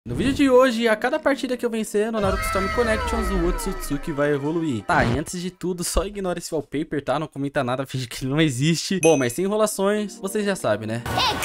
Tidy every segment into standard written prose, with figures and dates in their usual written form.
No vídeo de hoje, a cada partida que eu vencer no Naruto Storm Connections, o Otsutsuki vai evoluir. Tá, e antes de tudo, só ignora esse wallpaper, tá? Não comenta nada, finge que ele não existe. Bom, mas sem enrolações, vocês já sabem, né?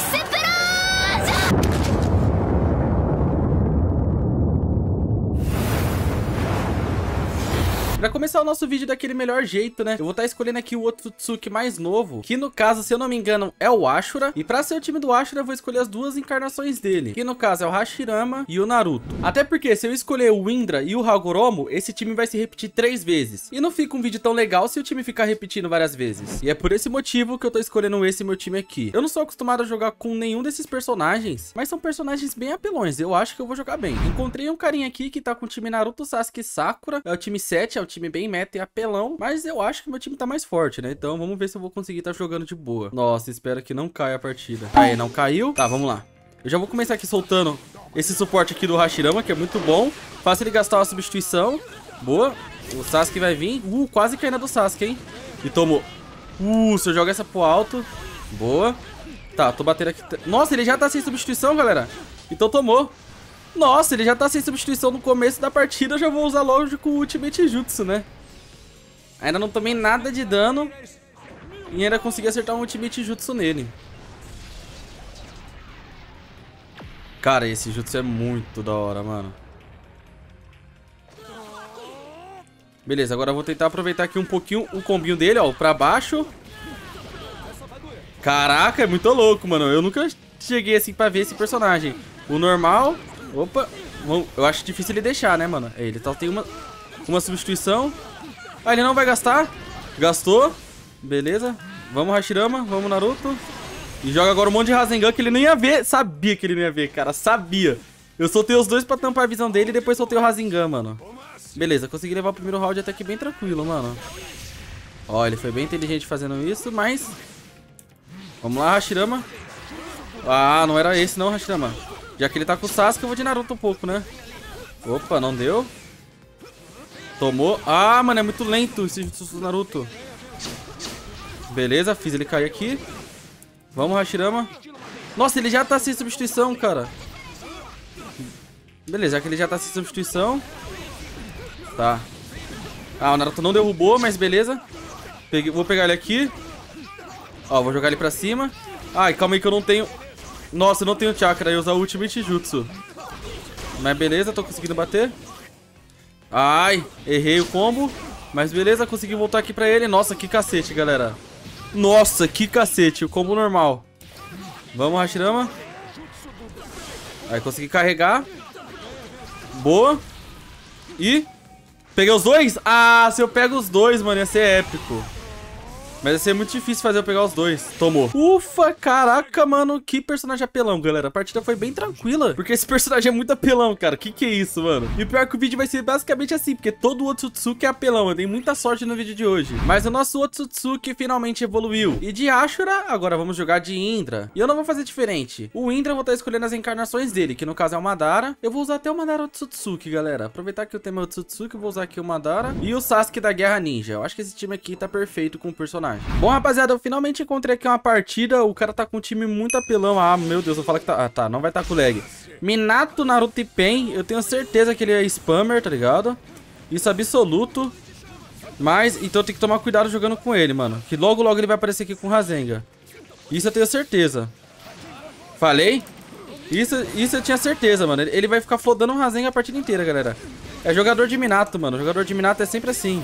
Pra começar o nosso vídeo daquele melhor jeito, né? Eu vou estar escolhendo aqui o Otsutsuki mais novo, que no caso, se eu não me engano, é o Ashura. E pra ser o time do Ashura, eu vou escolher as duas encarnações dele, que no caso é o Hashirama e o Naruto. Até porque se eu escolher o Indra e o Hagoromo, esse time vai se repetir 3 vezes. E não fica um vídeo tão legal se o time ficar repetindo várias vezes. E é por esse motivo que eu tô escolhendo esse meu time aqui. Eu não sou acostumado a jogar com nenhum desses personagens, mas são personagens bem apelões. Eu acho que eu vou jogar bem. Encontrei um carinha aqui que tá com o time Naruto, Sasuke e Sakura. É o time 7, é o time bem meta e apelão, mas eu acho que meu time tá mais forte, né? Então vamos ver se eu vou conseguir tá jogando de boa. Nossa, espero que não caia a partida. Aí, não caiu? Tá, vamos lá. Eu já vou começar aqui soltando esse suporte aqui do Hashirama, que é muito bom. Faço ele gastar uma substituição. Boa. O Sasuke vai vir. Quase caindo do Sasuke, hein? E tomou. Se eu jogar essa pro alto. Boa. Tá, tô batendo aqui. Nossa, ele já tá sem substituição, galera. Então tomou. Nossa, ele já tá sem substituição no começo da partida. Eu já vou usar logo com o Ultimate Jutsu, né? Ainda não tomei nada de dano e ainda consegui acertar um Ultimate Jutsu nele. Cara, esse Jutsu é muito da hora, mano. Beleza, agora eu vou tentar aproveitar aqui um pouquinho o combinho dele, ó, pra baixo. Caraca, é muito louco, mano. Eu nunca cheguei assim pra ver esse personagem. O normal... Opa, eu acho difícil ele deixar, né, mano? Ele só tem uma substituição. Ah, ele não vai gastar. Gastou. Beleza. Vamos, Hashirama. Vamos, Naruto. E joga agora um monte de Rasengan que ele nem ia ver. Sabia que ele não ia ver, cara. Sabia. Eu soltei os dois pra tampar a visão dele e depois soltei o Rasengan, mano. Beleza, consegui levar o primeiro round até que bem tranquilo, mano. Ó, ele foi bem inteligente fazendo isso, mas... Vamos lá, Hashirama. Ah, não era esse não, Hashirama. Já que ele tá com o Sasuke, eu vou de Naruto um pouco, né? Opa, não deu. Tomou. Ah, mano, é muito lento esse Jutsu do Naruto. Beleza, fiz ele cair aqui. Vamos, Hashirama. Nossa, ele já tá sem substituição, cara. Beleza, já que ele já tá sem substituição. Tá. Ah, o Naruto não derrubou, mas beleza. Vou pegar ele aqui. Ó, vou jogar ele pra cima. Ai, calma aí que eu não tenho... Nossa, eu não tenho chakra, eu usar o Ultimate Jutsu. Mas beleza, tô conseguindo bater. Ai, errei o combo. Mas beleza, consegui voltar aqui pra ele. Nossa, que cacete, galera. Nossa, que cacete, o combo normal. Vamos, Hashirama. Aí, consegui carregar. Boa. E... Peguei os dois? Ah, se eu pego os dois, mano, ia ser épico. Mas ia ser muito difícil fazer eu pegar os dois. Tomou. Ufa, caraca, mano. Que personagem apelão, galera. A partida foi bem tranquila. Porque esse personagem é muito apelão, cara. Que é isso, mano? E o pior é que o vídeo vai ser basicamente assim. Porque todo o Otsutsuki é apelão. Eu dei muita sorte no vídeo de hoje. Mas o nosso Otsutsuki finalmente evoluiu. E de Ashura, agora vamos jogar de Indra. E eu não vou fazer diferente. O Indra eu vou estar escolhendo as encarnações dele. Que no caso é o Madara. Eu vou usar até o Madara Otsutsuki, galera. Aproveitar que eu tenho meu Otsutsuki, eu vou usar aqui o Madara. E o Sasuke da Guerra Ninja. Eu acho que esse time aqui tá perfeito com o personagem. Bom, rapaziada, eu finalmente encontrei aqui uma partida. O cara tá com um time muito apelão. Ah, meu Deus, eu falo que tá... Ah, tá, não vai tá com lag. Minato, Naruto e Pen. Eu tenho certeza que ele é spammer, tá ligado? Isso é absoluto. Mas, então tem que tomar cuidado jogando com ele, mano. Que logo, logo ele vai aparecer aqui com o Rasengan. Isso eu tenho certeza. Falei? Isso eu tinha certeza, mano. Ele vai ficar flodando o Rasengan a partida inteira, galera. É jogador de Minato, mano. Jogador de Minato é sempre assim.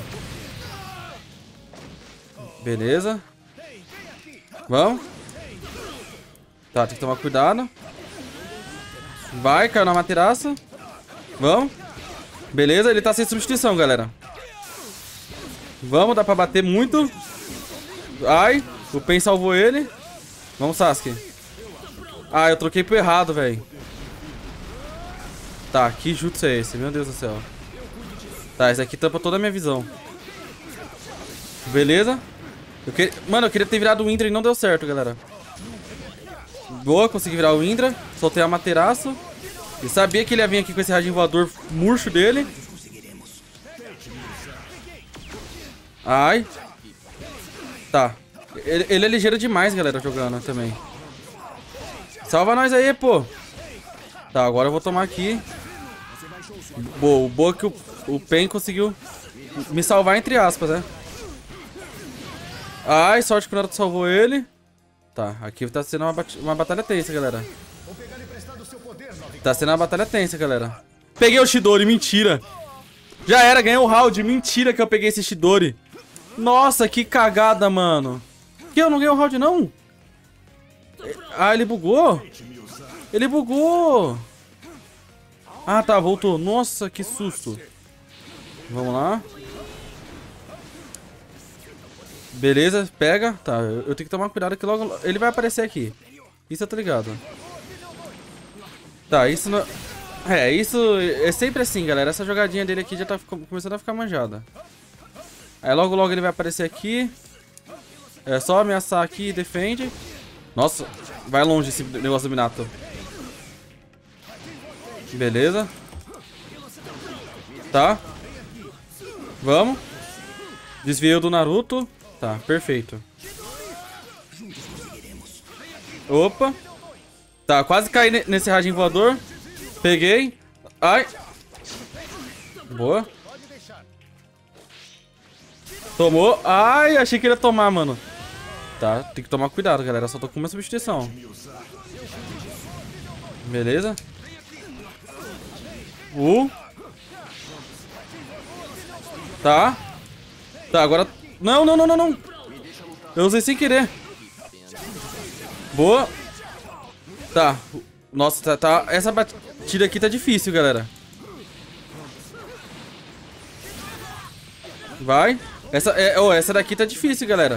Beleza. Vamos. Tá, tem que tomar cuidado. Vai, caiu na materaça. Vamos. Beleza, ele tá sem substituição, galera. Vamos, dá pra bater muito. Ai, o Pen salvou ele. Vamos, Sasuke. Ah, eu troquei pro errado, velho. Tá, que jutsu é esse? Meu Deus do céu. Tá, esse aqui tampa toda a minha visão. Beleza. Mano, eu queria ter virado o Indra e não deu certo, galera. Boa, consegui virar o Indra. Soltei a materaço. E sabia que ele ia vir aqui com esse radinho voador murcho dele. Ai. Tá. Ele é ligeiro demais, galera, jogando também. Salva nós aí, pô. Tá, agora eu vou tomar aqui. Boa, o boa é que o Pen conseguiu me salvar, entre aspas, né? Ai, sorte que o Naruto salvou ele. Tá, aqui tá sendo uma batalha tensa, galera. Tá sendo uma batalha tensa, galera. Peguei o Chidori, mentira. Já era, ganhei o round. Mentira que eu peguei esse Chidori. Nossa, que cagada, mano. Que eu não ganhei o round, não? Ah, ele bugou? Ele bugou. Ah, tá, voltou. Nossa, que susto. Vamos lá. Beleza, pega. Tá, eu tenho que tomar cuidado que logo ele vai aparecer aqui. Isso eu tô ligado. Tá, isso não... isso é sempre assim, galera. Essa jogadinha dele aqui já tá começando a ficar manjada. Aí logo ele vai aparecer aqui. É só ameaçar aqui e defende. Nossa, vai longe esse negócio do Minato. Beleza. Tá. Vamos. Desviei do Naruto. Tá, perfeito. Opa. Tá, quase caí nesse radinho voador. Peguei. Ai. Boa. Tomou. Ai, achei que ele ia tomar, mano. Tá, tem que tomar cuidado, galera. Só tô com uma substituição. Beleza. Tá. Tá, agora... Não. Eu usei sem querer. Boa. Tá. Nossa, tá... Essa batida aqui tá difícil, galera. Vai. Essa daqui tá difícil, galera.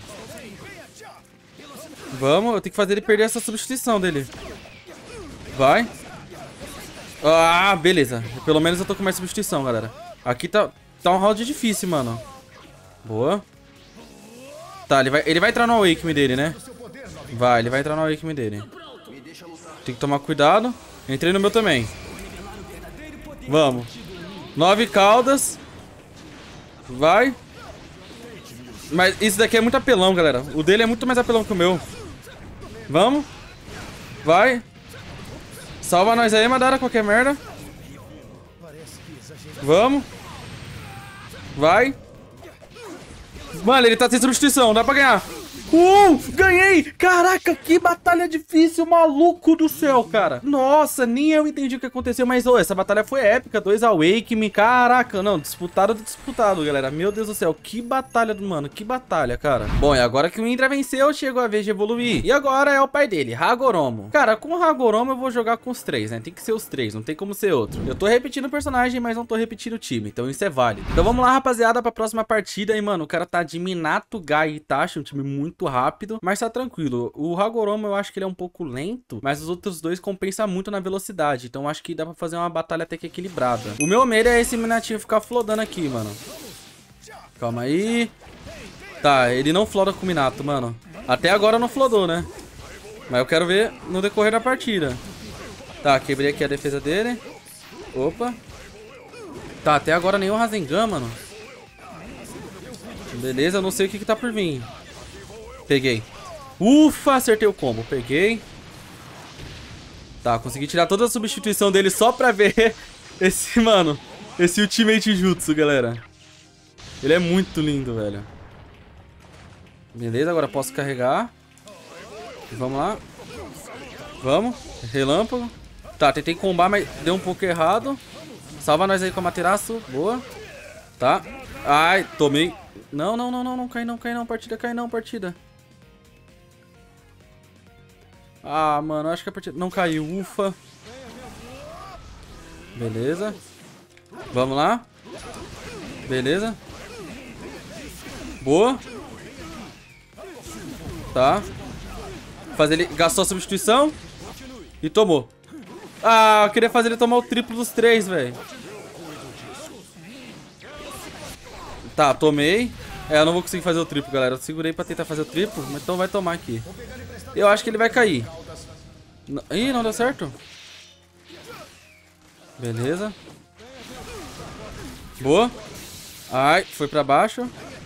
Vamos, eu tenho que fazer ele perder essa substituição dele. Vai. Ah, beleza. Pelo menos eu tô com mais substituição, galera. Aqui tá um round difícil, mano. Boa. Tá, ele vai entrar no Awakening dele, né? Vai, ele vai entrar no Awakening dele. Tem que tomar cuidado. Entrei no meu também. Vamos. 9 caudas. Vai. Mas isso daqui é muito apelão, galera. O dele é muito mais apelão que o meu. Vamos. Vai. Salva nós aí, Madara, qualquer merda. Vamos. Vai. Mano, ele tá sem substituição, dá pra ganhar. Ganhei! Caraca, que batalha difícil, maluco do céu, cara. Nossa, nem eu entendi o que aconteceu, mas essa batalha foi épica. 2 Awakening, caraca, não, disputado, galera. Meu Deus do céu, que batalha, mano, que batalha, cara. Bom, e agora que o Indra venceu, chegou a vez de evoluir. E agora é o pai dele, Hagoromo. Cara, com o Hagoromo eu vou jogar com os 3, né? Tem que ser os 3, não tem como ser outro. Eu tô repetindo o personagem, mas não tô repetindo o time, então isso é válido. Então vamos lá, rapaziada, pra próxima partida. E, mano, o cara tá de Minato, Gai e Itachi, um time muito rápido, mas tá tranquilo. O Hagoromo eu acho que ele é um pouco lento, mas os outros dois compensam muito na velocidade, então acho que dá pra fazer uma batalha até que equilibrada. O meu medo é esse Minatinho ficar flodando aqui, mano. Calma aí. Tá, ele não floda com o Minato, mano. Até agora não flodou, né? Mas eu quero ver no decorrer da partida. Tá, quebrei aqui a defesa dele. Opa. Tá, até agora nenhum Rasengan, mano. Beleza, eu não sei o que tá por vir. Peguei. Ufa, acertei o combo. Peguei. Tá, consegui tirar toda a substituição dele só pra ver esse, mano, esse Ultimate Jutsu, galera. Ele é muito lindo, velho. Beleza, agora posso carregar. Vamos lá. Vamos. Relâmpago. Tá, tentei combar, mas deu um pouco errado. Salva nós aí com a Materaço. Boa. Tá. Ai, tomei. Não, cai não, partida, cai não, partida. Ah, mano, acho que a partida não caiu, ufa. Beleza. Vamos lá. Beleza. Boa. Tá. Fazer ele... Gastou a substituição. E tomou. Ah, eu queria fazer ele tomar o triplo dos 3, velho. Tá, tomei. Eu não vou conseguir fazer o triplo, galera. Eu segurei pra tentar fazer o triplo, mas então vai tomar aqui. Eu acho que ele vai cair. Ih, não deu certo. Beleza. Boa. Ai, foi pra baixo.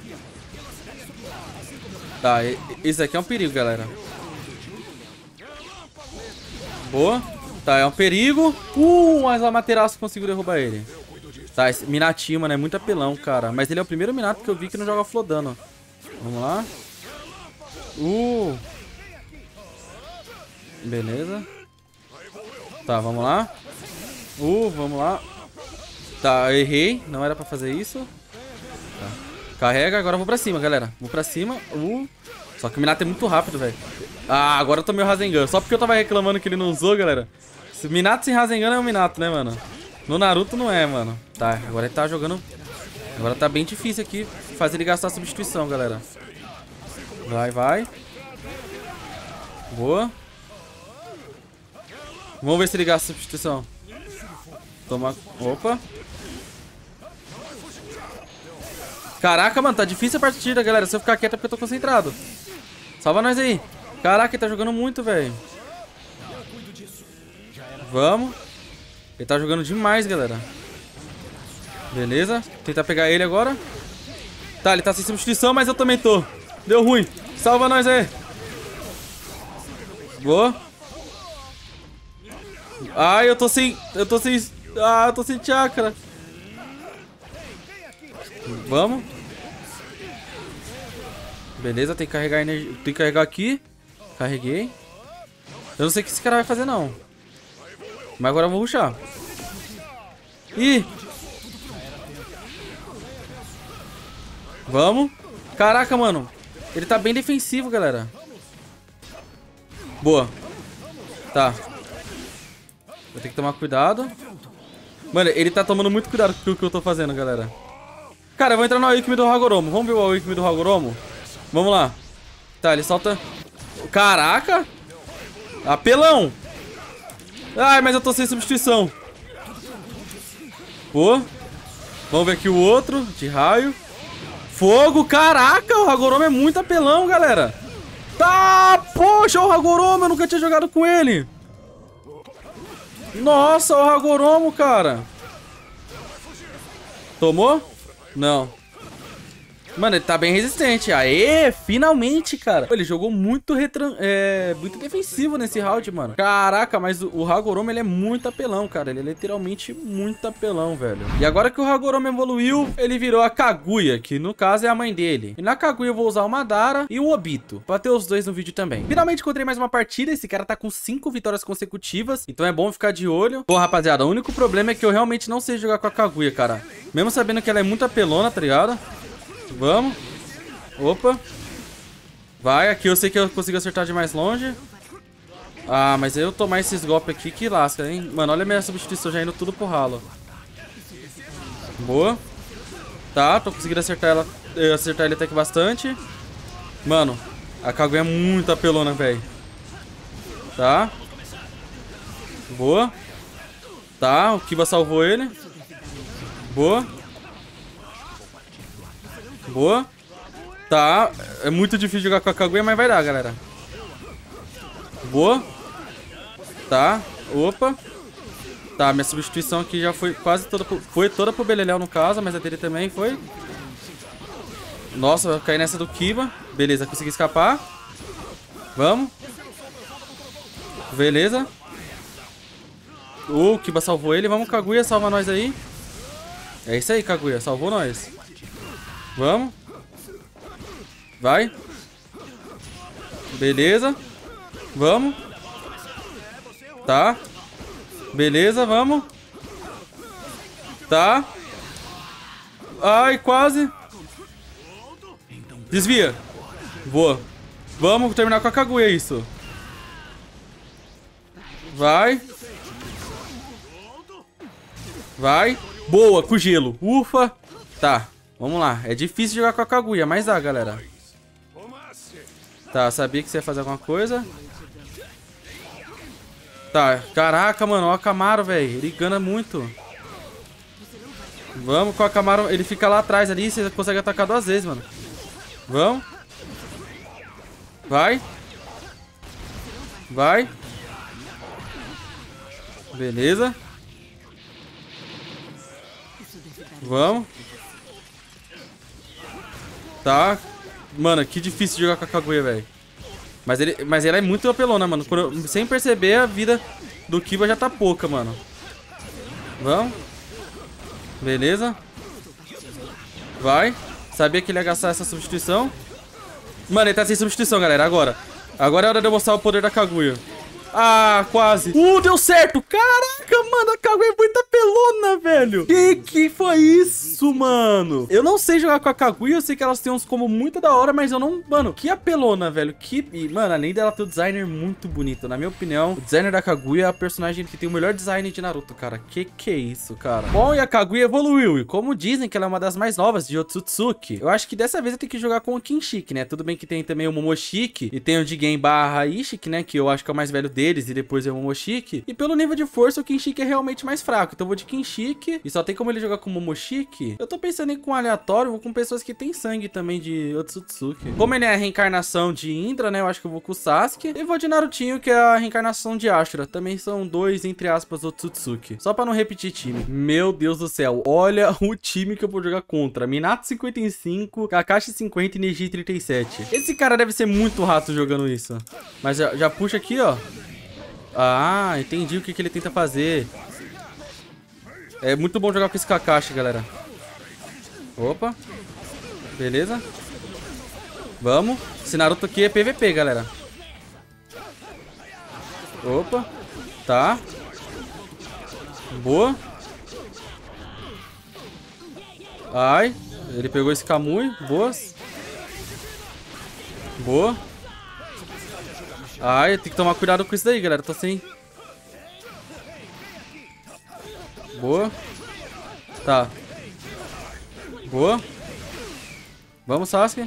Tá, isso aqui é um perigo, galera. Boa. Tá, é um perigo. Mas a Amaterasu conseguiu derrubar ele. Tá, esse Minatinho, mano, é muito apelão, cara. Mas ele é o primeiro Minato que eu vi que não joga flodano. Vamos lá. Beleza. Tá, vamos lá. Vamos lá. Tá, eu errei. Não era pra fazer isso. Tá. Carrega, agora eu vou pra cima, galera. Vou pra cima. Só que o Minato é muito rápido, velho. Agora eu tomei o Rasengan. Só porque eu tava reclamando que ele não usou, galera. Se Minato sem Rasengan é um Minato, né, mano? No Naruto não é, mano. Tá, agora ele tá jogando... Agora tá bem difícil aqui fazer ele gastar a substituição, galera. Vai, vai. Boa. Vamos ver se ele gasta a substituição. Toma... Opa. Caraca, mano, tá difícil a partida, galera. Se eu ficar quieto é porque eu tô concentrado. Salva nós aí. Caraca, ele tá jogando muito, velho. Vamos. Ele tá jogando demais, galera. Beleza. Tentar pegar ele agora. Tá, ele tá sem substituição, mas eu também tô. Deu ruim. Salva nós aí. Boa. Eu tô sem... eu tô sem chakra. Vamos. Beleza, tem que carregar energia. Tem que carregar aqui. Carreguei. Eu não sei o que esse cara vai fazer, não. Mas agora eu vou rushar. Vamos. Caraca, mano. Ele tá bem defensivo, galera. Boa. Tá. Vou ter que tomar cuidado. Mano, ele tá tomando muito cuidado com o que eu tô fazendo, galera. Cara, eu vou entrar no Awakening do Hagoromo. Vamos ver o Awakening do Hagoromo? Vamos lá. Tá, ele solta... Caraca! Apelão! Mas eu tô sem substituição. Vamos ver aqui o outro. De raio. Fogo! Caraca! O Hagoromo é muito apelão, galera. Tá! Poxa, o Hagoromo! Eu nunca tinha jogado com ele. Nossa, o Hagoromo, cara. Tomou? Não. Mano, ele tá bem resistente. Aê, finalmente, cara. Ele jogou muito muito defensivo nesse round, mano. Caraca, mas o Hagoromo, ele é muito apelão, cara. Ele é literalmente muito apelão, velho. E agora que o Hagoromo evoluiu, ele virou a Kaguya, que no caso é a mãe dele. E na Kaguya eu vou usar o Madara e o Obito, pra ter os dois no vídeo também. Finalmente encontrei mais uma partida. Esse cara tá com 5 vitórias consecutivas, então é bom ficar de olho. Pô, rapaziada, o único problema é que eu realmente não sei jogar com a Kaguya, cara. Mesmo sabendo que ela é muito apelona, tá ligado? Vamos. Opa. Vai, aqui eu sei que eu consigo acertar de mais longe. Mas eu tomar esses golpes aqui que lasca, hein? Mano, olha a minha substituição já indo tudo pro ralo. Boa. Tá, tô conseguindo acertar ele até que bastante. Mano, a Kaguya é muito apelona, velho. Tá. Boa. Tá, o Kiba salvou ele. Boa. Boa. Tá. É muito difícil jogar com a Kaguya, mas vai dar, galera. Boa. Tá. Opa. Tá, minha substituição aqui já foi quase toda... Foi toda pro Beleléu, no caso, mas a dele também foi. Nossa, vai cair nessa do Kiba. Beleza, consegui escapar. Vamos. Beleza. O Kiba salvou ele. Vamos, Kaguya, salva nós aí. É isso aí, Kaguya. Salvou nós. Vamos. Vai. Beleza. Vamos. Tá. Beleza, vamos. Tá. Ai, quase. Desvia. Boa. Vamos terminar com a Kaguya, isso. Vai. Vai. Boa, com gelo. Ufa. Tá. Vamos lá. É difícil jogar com a Kaguya, mas dá, galera. Tá, sabia que você ia fazer alguma coisa. Tá. Caraca, mano. Ó o Akamaru, velho. Ele gana muito. Vamos com o Akamaru. Ele fica lá atrás ali. Você consegue atacar 2 vezes, mano. Vamos. Vai. Vai. Beleza. Vamos. Tá. Mano, que difícil jogar com a Kaguya, velho. Mas ela é muito apelona, mano. Sem perceber, a vida do Kiba já tá pouca, mano. Vamos. Beleza. Vai. Sabia que ele ia gastar essa substituição. Mano, ele tá sem substituição, galera. Agora é hora de eu mostrar o poder da Kaguya. Ah, quase. Deu certo. Caraca, mano, a Kaguya é muito apelona, velho. Que foi isso, mano? Eu não sei jogar com a Kaguya, eu sei que elas têm uns combos muito da hora, mas eu não... Mano, que apelona, velho. E, mano, além dela ter o designer muito bonito, na minha opinião, o designer da Kaguya é a personagem que tem o melhor design de Naruto, cara. Que é isso, cara? Bom, e a Kaguya evoluiu, e como dizem que ela é uma das mais novas de Otsutsuki, eu acho que dessa vez eu tenho que jogar com o Kinshiki, né? Tudo bem que tem também o Momoshiki, e tem o Jigen barra Ishiki, né? Que eu acho que é o mais velho deles, e depois é o Momoshiki. E pelo nível de força, o Kinshiki é realmente mais fraco. Então eu vou de Kinshiki. E só tem como ele jogar com o Momoshiki. Eu tô pensando em com aleatório, vou com pessoas que tem sangue também de Otsutsuki. Como ele é a reencarnação de Indra, né? Eu acho que eu vou com o Sasuke. E vou de Narutinho, que é a reencarnação de Ashura. Também são dois, entre aspas, Otsutsuki. Só pra não repetir time. Meu Deus do céu. Olha o time que eu vou jogar contra. Minato 55, Kakashi 50 e Neji 37. Esse cara deve ser muito rato jogando isso. Mas já puxa aqui, ó. Ah, entendi o que ele tenta fazer. É muito bom jogar com esse Kakashi, galera. Opa. Beleza. Vamos. Esse Naruto aqui é PVP, galera. Opa. Tá. Boa. Ai. Ele pegou esse Kamui. Boas. Boa. Ai, tem que tomar cuidado com isso daí, galera. Tô sem... Boa. Tá. Boa. Vamos, Sasuke.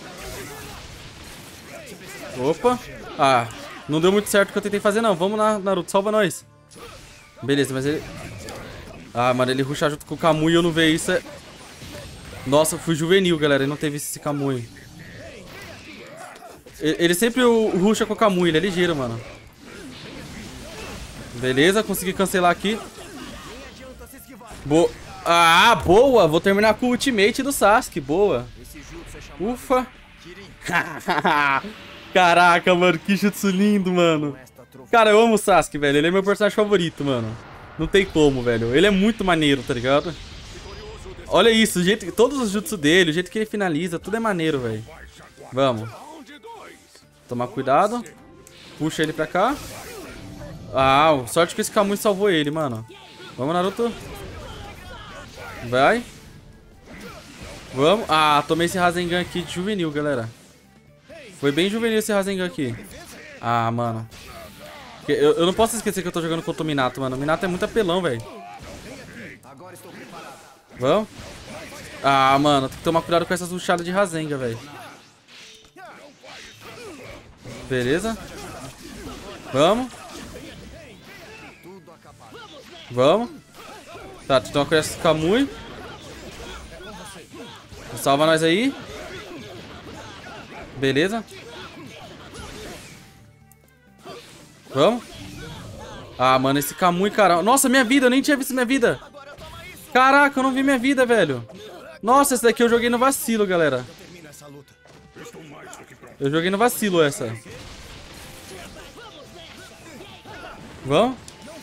Opa. Ah, não deu muito certo o que eu tentei fazer, não. Vamos lá, Naruto. Salva nós. Beleza, mas ele... Ah, mano, ele rushar junto com o Kamui e eu não ver isso. Nossa, eu fui juvenil, galera. Ele não teve esse Kamui. Ele sempre rusha com o Kamui, ele é ligeiro, mano. Beleza, consegui cancelar aqui. Ah, boa! Vou terminar com o ultimate do Sasuke, boa. Ufa. Caraca, mano, que jutsu lindo, mano. Cara, eu amo o Sasuke, velho. Ele é meu personagem favorito, mano. Não tem como, velho. Ele é muito maneiro, tá ligado? Olha isso, o jeito, todos os jutsu dele, o jeito que ele finaliza, tudo é maneiro, velho. Vamos. Tomar cuidado. Puxa ele pra cá. Ah, sorte que esse Kamui salvou ele, mano. Vamos, Naruto. Vai. Vamos. Ah, tomei esse Rasengan aqui de juvenil, galera. Foi bem juvenil esse Rasengan aqui. Ah, mano. Eu não posso esquecer que eu tô jogando contra o Minato, mano. O Minato é muito apelão, velho. Vamos. Ah, mano. Tem que tomar cuidado com essas ruchadas de Rasengan, velho. Beleza. Vamos. Vamos. Tá, tu toma com esse Kamui. Salva nós aí. Beleza. Vamos. Ah, mano, esse Kamui, cara. Nossa, minha vida, eu nem tinha visto minha vida. Caraca, eu não vi minha vida, velho. Nossa, esse daqui eu joguei no vacilo, galera. Eu joguei no vacilo essa. Vamos.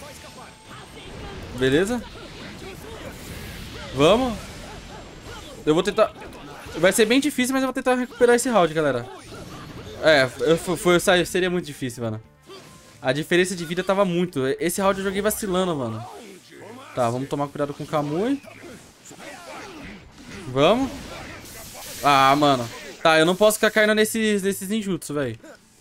Beleza. Vamos. Eu vou tentar... Vai ser bem difícil, mas eu vou tentar recuperar esse round, galera. É, seria muito difícil, mano. A diferença de vida tava muito. Esse round eu joguei vacilando, mano. Tá, vamos tomar cuidado com o Kamui. Vamos. Ah, mano. Tá, eu não posso ficar caindo nesses ninjutsu, velho.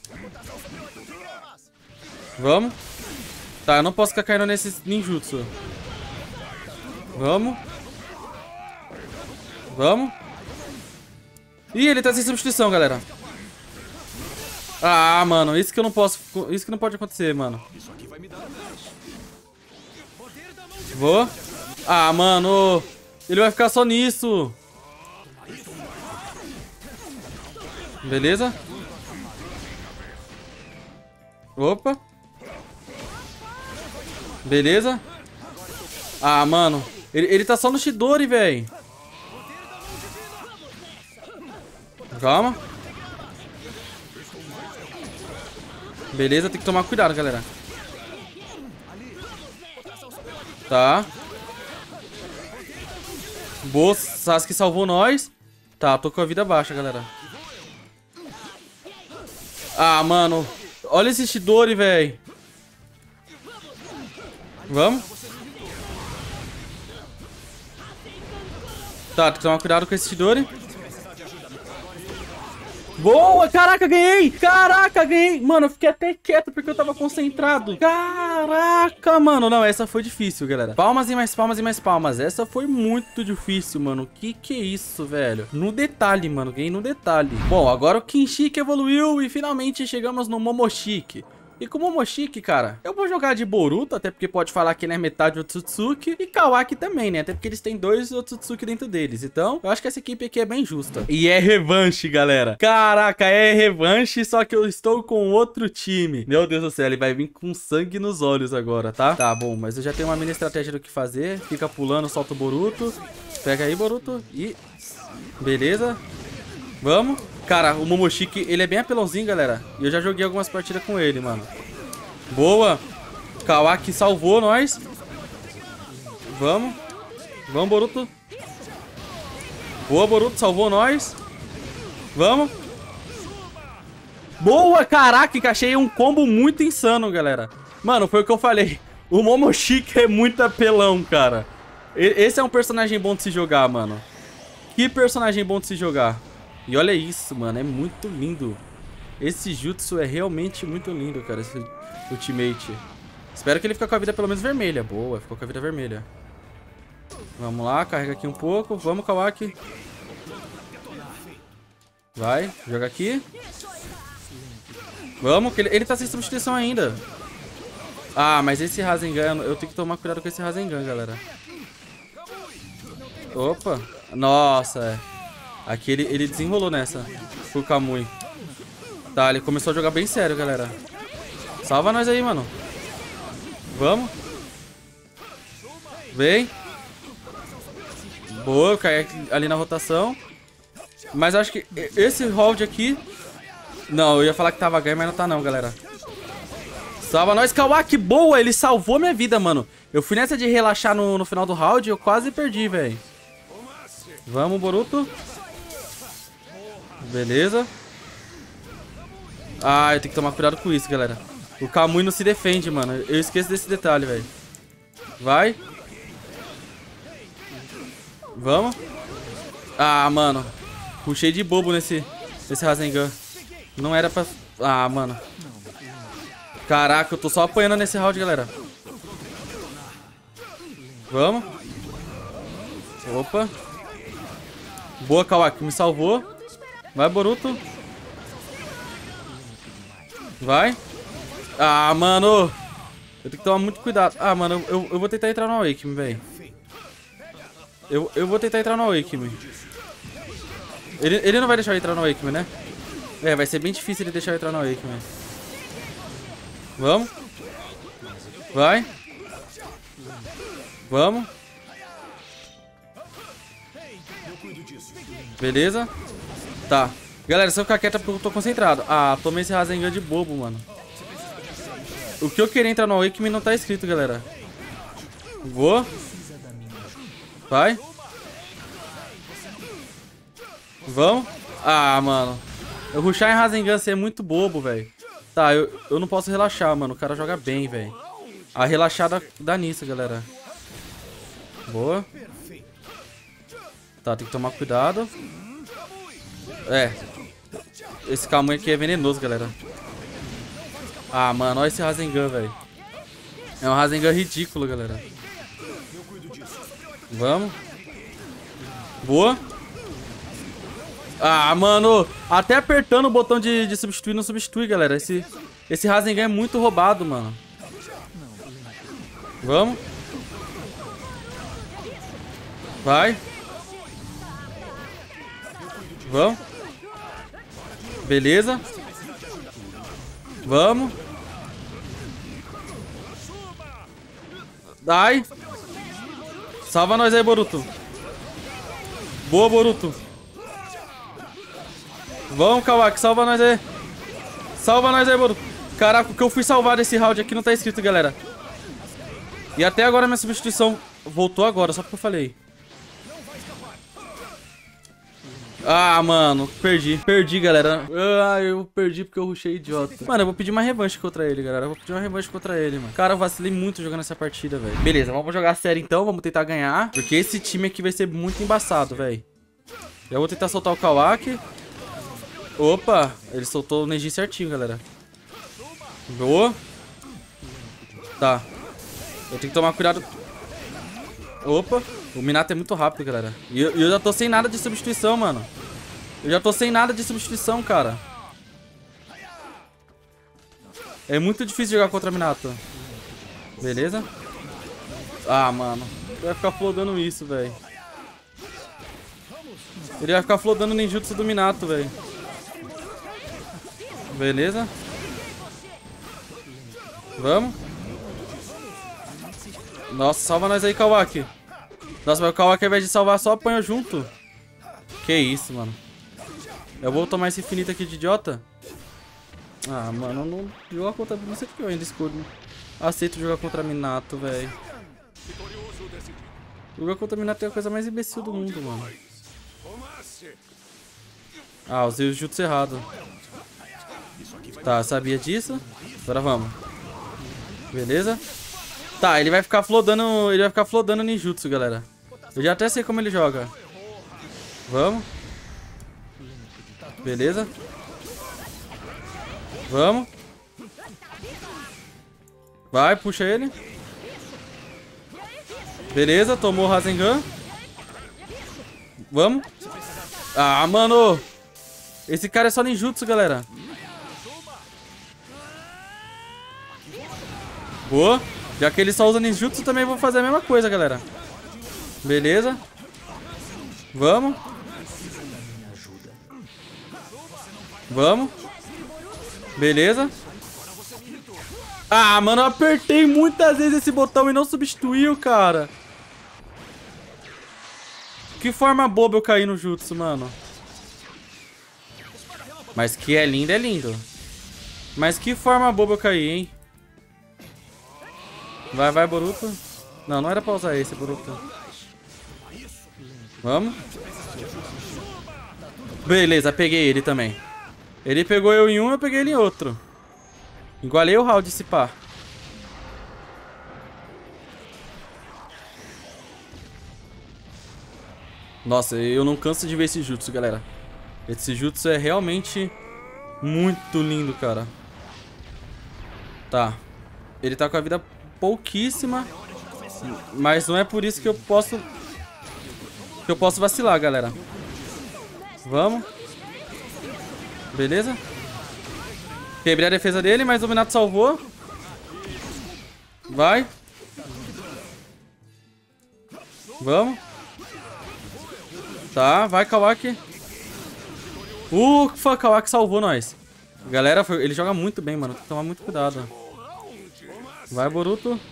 Vamos. Tá, eu não posso ficar caindo nesses ninjutsu. Vamos. Vamos. Ih, ele tá sem substituição, galera. Ah, mano, isso que eu não posso... Isso que não pode acontecer, mano. Vou. Ah, mano. Ele vai ficar só nisso. Beleza. Opa. Beleza. Ah, mano. Ele tá só no Chidori, velho. Calma. Beleza, tem que tomar cuidado, galera. Tá. Boa, Sasuke salvou nós. Tá, tô com a vida baixa, galera. Ah, mano. Olha esse Chidori, velho. Vamos. Tá, tem que tomar cuidado com esse Chidori. Boa! Caraca, ganhei! Caraca, ganhei! Mano, eu fiquei até quieto porque eu tava concentrado. Caraca, mano. Não, essa foi difícil, galera. Palmas e mais palmas e mais palmas. Essa foi muito difícil, mano. Que é isso, velho? No detalhe, mano. Ganhei no detalhe. Bom, agora o Kinshiki evoluiu e finalmente chegamos no Momoshiki. E com o Momoshiki, cara, eu vou jogar de Boruto, até porque pode falar que ele é metade Otsutsuki. E Kawaki também, né? Até porque eles têm 2 Otsutsuki dentro deles. Então, eu acho que essa equipe aqui é bem justa. E é revanche, galera. Caraca, é revanche, só que eu estou com outro time. Meu Deus do céu, ele vai vir com sangue nos olhos agora, tá? Tá, bom, mas eu já tenho uma mini estratégia do que fazer. Fica pulando, solta o Boruto. Pega aí, Boruto. E... beleza. Vamos. Cara, o Momoshiki, ele é bem apelãozinho, galera. E eu já joguei algumas partidas com ele, mano. Boa. Kawaki salvou nós. Vamos. Vamos, Boruto. Boa, Boruto, salvou nós. Vamos. Boa, caraca, encaixei um combo muito insano, galera. Mano, foi o que eu falei. O Momoshiki é muito apelão, cara. Esse é um personagem bom de se jogar, mano. Que personagem bom de se jogar. E olha isso, mano, é muito lindo. Esse jutsu é realmente muito lindo, cara, esse ultimate. Espero que ele fique com a vida pelo menos vermelha. Boa, ficou com a vida vermelha. Vamos lá, carrega aqui um pouco. Vamos, Kawaki. Vai, joga aqui. Vamos, que ele tá sem substituição ainda. Ah, mas esse Rasengan, eu tenho que tomar cuidado com esse Rasengan, galera. Opa, nossa, é. Aqui ele desenrolou nessa. O Kamui. Tá, ele começou a jogar bem sério, galera. Salva nós aí, mano. Vamos. Vem. Boa, eu caí ali na rotação. Mas acho que esse hold aqui... não, eu ia falar que tava ganho, mas não tá não, galera. Salva nós, Kawaki. Boa, ele salvou minha vida, mano. Eu fui nessa de relaxar no final do round e eu quase perdi, velho. Vamos, Boruto. Beleza. Ah, eu tenho que tomar cuidado com isso, galera. O Kamui não se defende, mano. Eu esqueço desse detalhe, velho. Vai. Vamos. Ah, mano. Puxei de bobo nesse Rasengan. Não era pra... ah, mano. Caraca, eu tô só apanhando nesse round, galera. Vamos. Opa. Boa, Kawaki. Me salvou. Vai, Boruto. Vai. Ah, mano. Eu tenho que tomar muito cuidado. Ah, mano, eu vou tentar entrar no Awakening, velho. Eu vou tentar entrar no Awakening. Ele não vai deixar eu entrar no Awakening, né? É, vai ser bem difícil ele deixar eu entrar no Awakening. Vamos. Vai. Vamos. Beleza. Tá. Galera, se eu ficar quieto é porque eu tô concentrado. Ah, tomei esse Rasengan de bobo, mano. O que eu queria entrar no Awakening não tá escrito, galera. Vou. Vai. Vamos. Ah, mano. Eu rushar em Rasengan é muito bobo, velho. Tá, eu não posso relaxar, mano. O cara joga bem, velho. A relaxada dá nisso, galera. Boa. Tá, tem que tomar cuidado. É. Esse Kamui aqui é venenoso, galera. Ah, mano, olha esse Rasengan, velho. É um Rasengan ridículo, galera. Vamos. Boa. Ah, mano. Até apertando o botão de substituir não substitui, galera. Esse Rasengan é muito roubado, mano. Vamos. Vai. Vamos. Beleza. Vamos. Dai. Salva nós aí, Boruto. Boa, Boruto. Vamos, Kawaki. Salva nós aí. Salva nós aí, Boruto. Caraca, o que eu fui salvar desse round aqui não tá escrito, galera. E até agora minha substituição voltou agora, só porque eu falei. Ah, mano, perdi. Perdi, galera. Ah, eu perdi porque eu rushei idiota. Mano, eu vou pedir uma revanche contra ele, galera. Eu vou pedir uma revanche contra ele, mano. Cara, eu vacilei muito jogando essa partida, velho. Beleza, vamos jogar a série então. Vamos tentar ganhar. Porque esse time aqui vai ser muito embaçado, velho. Eu vou tentar soltar o Kawaki. Opa, ele soltou o Neji certinho, galera. Boa. Tá. Eu tenho que tomar cuidado. Opa. O Minato é muito rápido, galera. E eu já tô sem nada de substituição, mano. Eu já tô sem nada de substituição, cara. É muito difícil jogar contra Minato. Beleza. Ah, mano. Ele vai ficar flodando isso, velho. Ele vai ficar flodando o ninjutsu do Minato, velho. Beleza. Vamos. Nossa, salva nós aí, Kawaki. Nossa, mas o Kawaki, ao invés de salvar, só apanha junto. Que isso, mano. Eu vou tomar esse infinito aqui de idiota. Ah, mano, eu não jogar contra... Não sei porque eu ainda escolho. Aceito jogar contra Minato, velho. Jogar contra Minato é a coisa mais imbecil do mundo, mano. Ah, usei o jutsu errado. Tá, sabia disso. Agora vamos. Beleza. Tá, ele vai ficar flodando. Ele vai ficar flodando ninjutsu, galera. Eu já até sei como ele joga. Vamos. Beleza. Vamos. Vai, puxa ele. Beleza, tomou o Rasengan. Vamos. Ah, mano. Esse cara é só ninjutsu, galera. Boa. Já que ele só usa ninjutsu, também vou fazer a mesma coisa, galera. Beleza. Vamos. Vamos. Beleza. Ah, mano, eu apertei muitas vezes esse botão e não substituiu, cara. Que forma boba eu caí no jutsu, mano. Mas que é lindo, é lindo. Mas que forma boba eu caí, hein. Vai, vai, Boruto. Não, não era pra usar esse, Boruto. Vamos. Beleza, peguei ele também. Ele pegou eu em um, eu peguei ele em outro. Igualei o round esse pá. Nossa, eu não canso de ver esse jutsu, galera. Esse jutsu é realmente muito lindo, cara. Tá. Ele tá com a vida pouquíssima. Mas não é por isso que eu posso vacilar, galera. Vamos. Beleza. Quebrei a defesa dele, mas o Minato salvou. Vai. Vamos. Tá, vai, Kawaki. Ufa, Kawaki salvou nós. Galera, ele joga muito bem, mano. Tem que tomar muito cuidado. Vai, Boruto.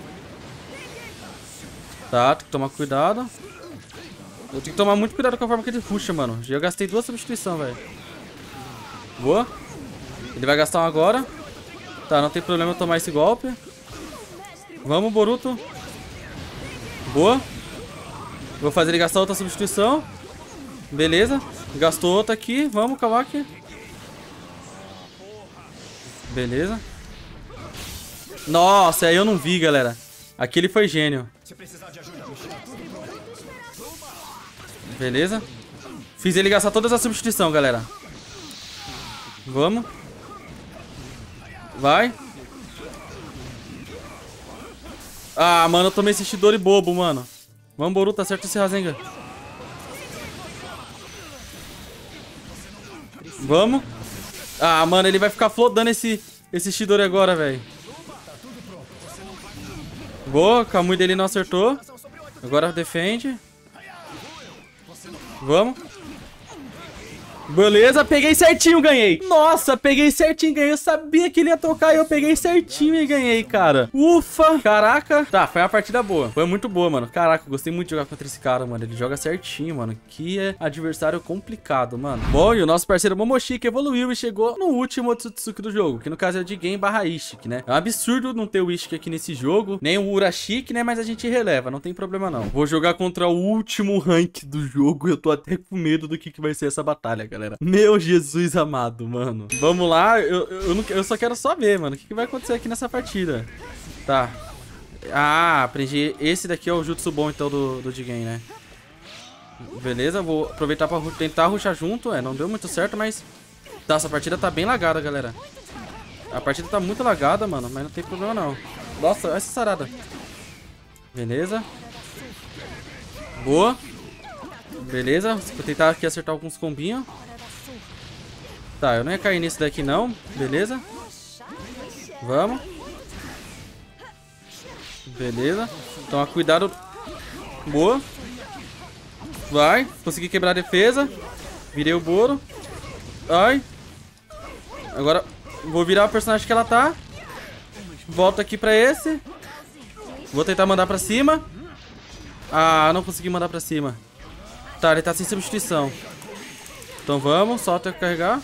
Tá, tem que tomar cuidado. Eu tenho que tomar muito cuidado com a forma que ele puxa, mano. Já gastei 2 substituições, velho. Boa. Ele vai gastar um agora. Tá, não tem problema eu tomar esse golpe. Vamos, Boruto. Boa. Vou fazer ele gastar outra substituição. Beleza. Gastou outra aqui. Vamos, Kawaki. Beleza. Nossa, aí eu não vi, galera. Aquele foi gênio. Beleza. Fiz ele gastar todas as substituições, galera. Vamos. Vai. Ah, mano, eu tomei esse Chidori bobo, mano. Vamos, Boruto, acerta esse Rasengan. Vamos. Ah, mano, ele vai ficar flodando esse Chidori agora, velho. Boa, o Kamui dele não acertou. Agora defende. Vamos. Beleza, peguei certinho, ganhei. Nossa, peguei certinho, ganhei. Eu sabia que ele ia tocar e eu peguei certinho e ganhei, cara. Ufa, caraca. Tá, foi uma partida boa. Foi muito boa, mano. Caraca, gostei muito de jogar contra esse cara, mano. Ele joga certinho, mano. Que é adversário complicado, mano. Bom, e o nosso parceiro Momoshiki evoluiu e chegou no último Otsutsuki do jogo, que no caso é o Jigen barra Ishiki, né? É um absurdo não ter o Ishiki aqui nesse jogo, nem o Urashiki, né? Mas a gente releva, não tem problema não. Vou jogar contra o último rank do jogo. Eu tô até com medo do que vai ser essa batalha, galera. Meu Jesus amado, mano. Vamos lá, eu só quero só ver, mano, o que vai acontecer aqui nessa partida. Tá. Ah, aprendi. Esse daqui é o jutsu bom, então, do Jigen, né? Beleza, vou aproveitar pra tentar rushar junto. É, não deu muito certo, mas... Tá, essa partida tá bem lagada, galera. A partida tá muito lagada, mano, mas não tem problema, não. Nossa, olha essa sarada. Beleza. Boa. Beleza, vou tentar aqui acertar alguns combinhos. Tá, eu não ia cair nesse daqui não. Beleza. Vamos. Beleza. Toma cuidado. Boa. Vai. Consegui quebrar a defesa. Virei o Boro. Ai. Agora vou virar o personagem que ela tá. Volto aqui pra esse. Vou tentar mandar pra cima. Ah, não consegui mandar pra cima. Tá, ele tá sem substituição. Então vamos, só ter que carregar.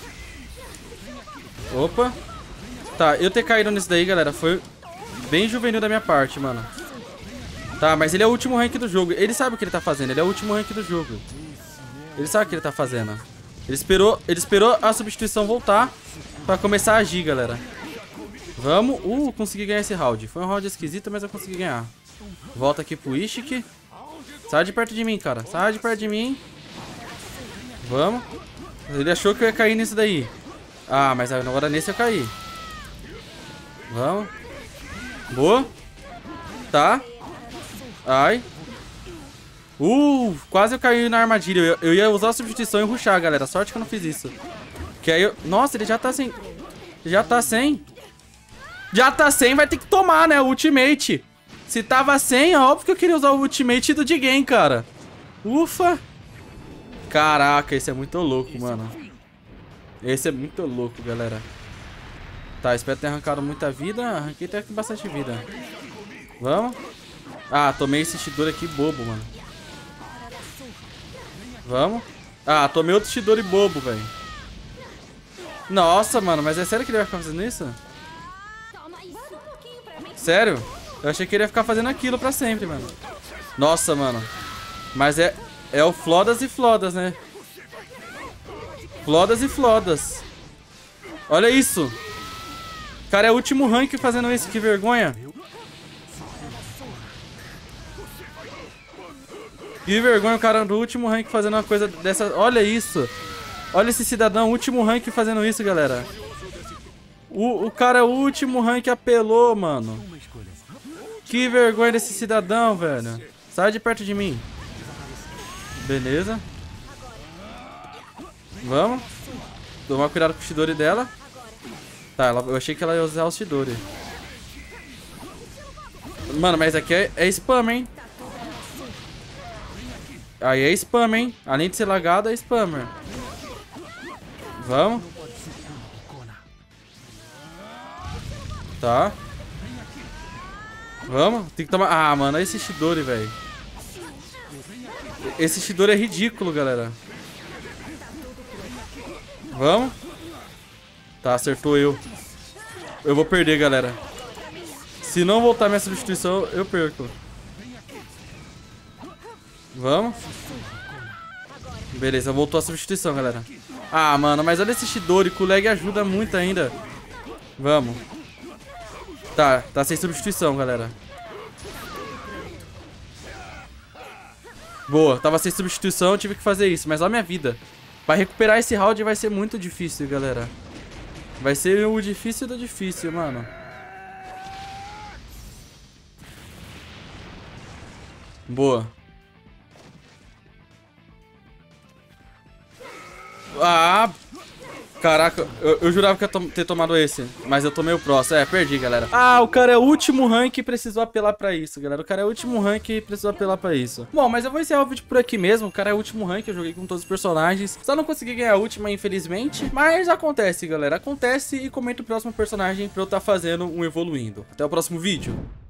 Opa. Tá, eu ter caído nesse daí, galera, foi bem juvenil da minha parte, mano. Tá, mas ele é o último rank do jogo. Ele sabe o que ele tá fazendo, ele é o último rank do jogo. Ele sabe o que ele tá fazendo. Ele esperou a substituição voltar pra começar a agir, galera. Vamos. Consegui ganhar esse round. Foi um round esquisito, mas eu consegui ganhar. Volta aqui pro Ishiki. Sai de perto de mim, cara. Sai de perto de mim. Vamos. Ele achou que eu ia cair nisso daí. Ah, mas agora nesse eu caí. Vamos. Boa. Tá. Ai. Quase eu caí na armadilha. Eu ia usar a substituição e rushar, galera. Sorte que eu não fiz isso. Que aí eu... Nossa, ele já tá sem... Já tá sem. Já tá sem, vai ter que tomar, né? O ultimate. Se tava sem, é óbvio que eu queria usar o ultimate do Jigen, cara. Ufa. Caraca, esse é muito louco, mano. Esse é muito louco, galera. Tá, espero ter arrancado muita vida. Arranquei até com bastante vida. Vamos. Ah, tomei esse Shidori aqui bobo, mano. Vamos. Ah, tomei outro Shidori bobo, velho. Nossa, mano, mas é sério que ele vai ficar fazendo isso? Sério? Eu achei que ele ia ficar fazendo aquilo pra sempre, mano. Nossa, mano. Mas é o Flodas e Flodas, né? Flodas e Flodas. Olha isso. Cara, é o último rank fazendo isso. Que vergonha. Que vergonha o cara do último rank fazendo uma coisa dessa. Olha isso. Olha esse cidadão, último rank fazendo isso, galera. O cara, o último rank apelou, mano. Que vergonha desse cidadão, velho. Sai de perto de mim. Beleza. Vamos. Tomar cuidado com o Shidori dela. Tá, eu achei que ela ia usar o Shidori. Mano, mas aqui é spam, hein? Aí é spam, hein? Além de ser lagado, é spammer. Vamos. Tá. Vamos. Tem que tomar... Ah, mano, olha esse Shidori, velho. Esse Shidori é ridículo, galera. Vamos. Tá, acertou eu. Eu vou perder, galera. Se não voltar minha substituição, eu perco. Vamos. Beleza, voltou a substituição, galera. Ah, mano, mas olha esse Shidori. Com o lag ajuda muito ainda. Vamos. Tá sem substituição, galera. Boa, tava sem substituição, eu tive que fazer isso. Mas olha a minha vida. Pra recuperar esse round vai ser muito difícil, galera. Vai ser o difícil do difícil, mano. Boa. Ah. Caraca, eu jurava que ia ter tomado esse, mas eu tomei o próximo. É, perdi, galera. Ah, o cara é o último rank e precisou apelar pra isso, galera. O cara é o último rank e precisou apelar pra isso. Bom, mas eu vou encerrar o vídeo por aqui mesmo. O cara é o último rank, eu joguei com todos os personagens. Só não consegui ganhar a última, infelizmente. Mas acontece, galera. Acontece, e comenta o próximo personagem pra eu estar fazendo um evoluindo. Até o próximo vídeo.